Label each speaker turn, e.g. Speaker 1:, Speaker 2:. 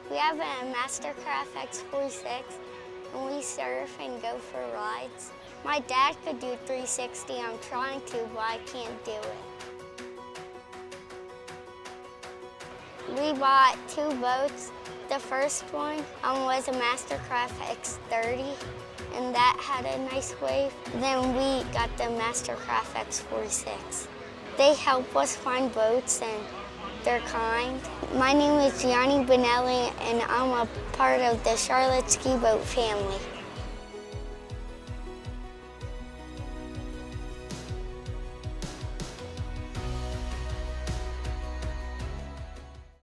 Speaker 1: We have a Mastercraft X46, and we surf and go for rides. My dad could do 360. I'm trying to, but I can't do it. We bought 2 boats. The first one was a Mastercraft X30, and that had a nice wave. Then we got the Mastercraft X46. They help us find boats, and they're kind. My name is Gianni and I'm a part of the Charlotte Ski Boat family.